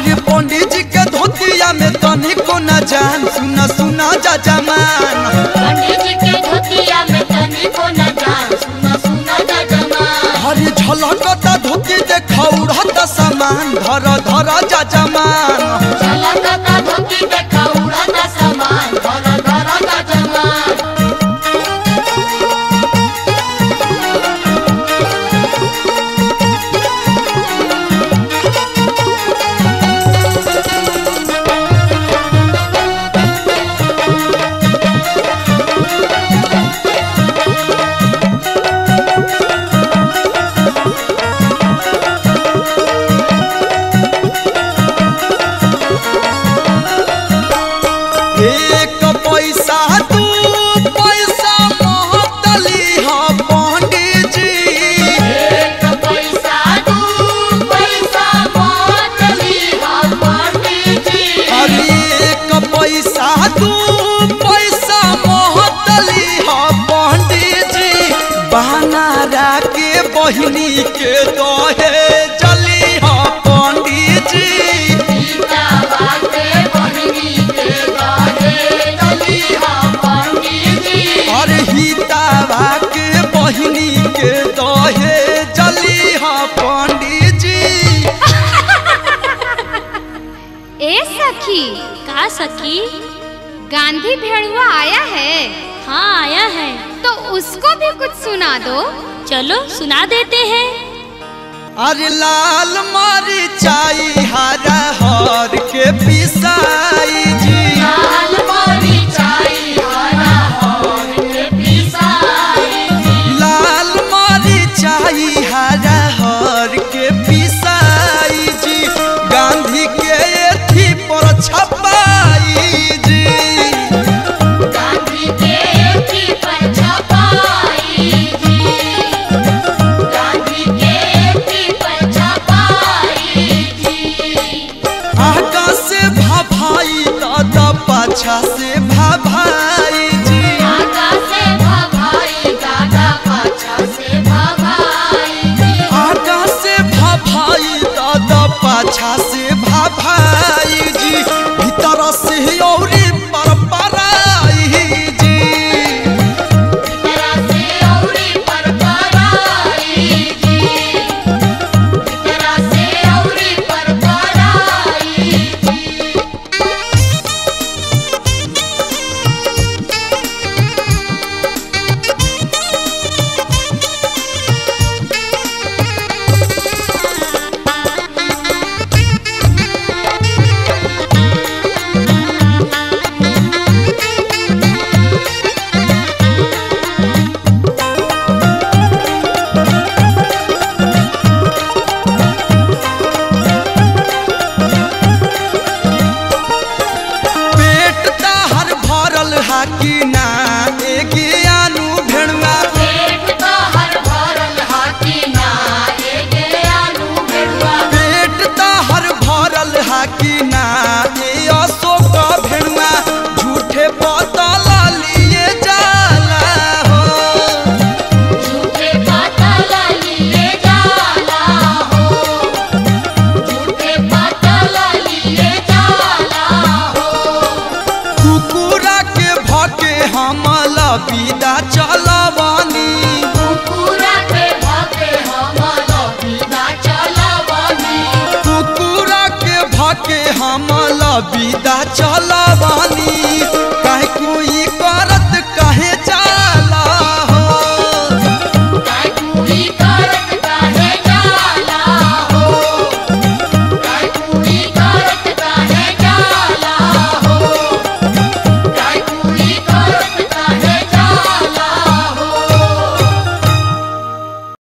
अरे पंडित जी के धोतिया में तनी को न जान सुना सुना जा जमान पंडित जी के धोतिया में तनी को न जान सुना सुना जा जमान अरे झलकता धोती देखा उड़ता सामान धर धर जा जमान झलकता धोती देखा उड़ता सामान धर धर जा जमान एक पैसा दू पैसा महतली हा पंडित जी एक पैसा दू पैसा महतली हा पंडित जी अरे एक पैसा दू पैसा महतली हा पंडित जी बहनारा के बहिनी के दहे जली हा पंडित जी अरे हितावा के बहिनी के दहे जली हा पंडित जी ए सखी का सखी? गांधी भेड़ुआ आया है। हाँ आया है। तो उसको भी कुछ सुना दो। चलो सुना देते हैं। अरे लाल मरिचाई हरा हर के पिसाई जी लाल मरिचाई हरा हर के पिसाई जी लाल मरिचाई हरा हर के पिसाई जी गांधी के एथी पर छपाई जी गांधी के एथी पर छपाई जी गांधी के एथी पर छपाई जी आगा से भाभाई दादा पाछा से भाभाई जी आगा से भभाई दादा पाछा से भभाई जी आगा से भाभाई दादा पाछा से भाभाई जी भीतर से औरी परपराई जी तेरा से औरी पर पराई जी तेरा से औरी पर पराई जी पेट ताहर भरल हा कि ना एक आनू भेड़ुआ पेट तो हर भरल हाथी ना एक आलू भेड़ुआ पेट ताहर भरल हा कि ना ए अशोक भेड़ुआ झूठे बतला लिए जाला हो झूठे पातला लिए जाला हो झूठे पातला लिए जाला हो कुकुरा के भके हमला विदा चलवानी कुकुरा के भागे हमला बिना चलवानी कुकुरा के भके हमला विदा चलवानी काहे कोई